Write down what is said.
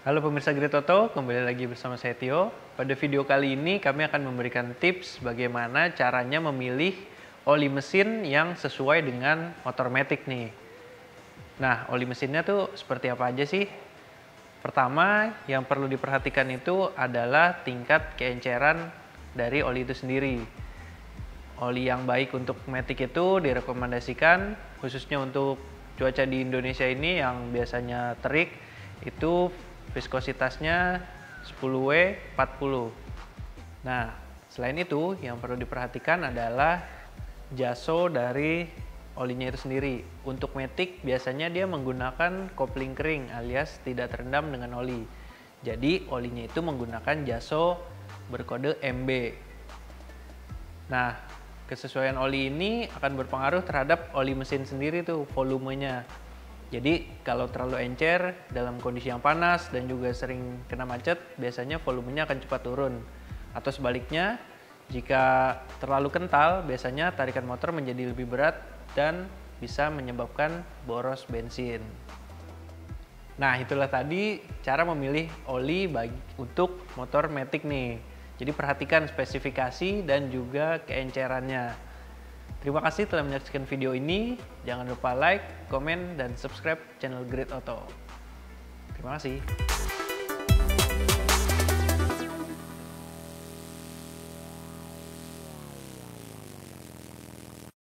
Halo pemirsa Great Auto, kembali lagi bersama saya Tio. Pada video kali ini kami akan memberikan tips bagaimana caranya memilih oli mesin yang sesuai dengan motor matic nih. Nah, oli mesinnya tuh seperti apa aja sih? Pertama, yang perlu diperhatikan itu adalah tingkat keenceran dari oli itu sendiri. Oli yang baik untuk matic itu direkomendasikan, khususnya untuk cuaca di Indonesia ini yang biasanya terik, itu viskositasnya 10W 40. Nah, selain itu yang perlu diperhatikan adalah jaso dari olinya itu sendiri. Untuk matic biasanya dia menggunakan kopling kering alias tidak terendam dengan oli. Jadi olinya itu menggunakan jaso berkode MB. Nah, kesesuaian oli ini akan berpengaruh terhadap oli mesin sendiri tuh, volumenya. Jadi kalau terlalu encer dalam kondisi yang panas dan juga sering kena macet, biasanya volumenya akan cepat turun. Atau sebaliknya, jika terlalu kental, biasanya tarikan motor menjadi lebih berat dan bisa menyebabkan boros bensin. Nah, itulah tadi cara memilih oli untuk motor matic nih. Jadi perhatikan spesifikasi dan juga keencerannya. Terima kasih telah menyaksikan video ini. Jangan lupa like, komen, dan subscribe channel Great Auto. Terima kasih.